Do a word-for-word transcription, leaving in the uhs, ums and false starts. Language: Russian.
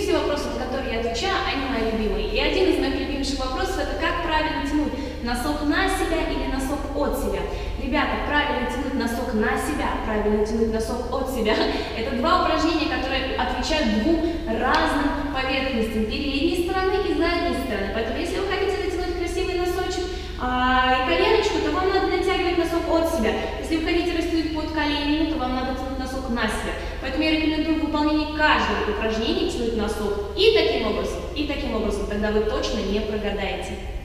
все вопросы, на которые я отвечаю, они мои любимые. И один из моих любимейших вопросов – это как правильно тянуть носок на себя или носок от себя. Ребята, правильно тянуть носок на себя, правильно тянуть носок от себя – это два упражнения, которые отвечают двум разным поверхностям передней стороны и задней стороны. Поэтому если вы хотите натянуть красивый носочек а, и коленочку, то вам надо натягивать носок от себя. Если вы хотите растянуть под коленями, то вам надо тянуть носок на себя. Поэтому я рекомендую в выполнении каждого упражнения тянуть носок и таким образом, и таким образом. Тогда вы точно не прогадаете.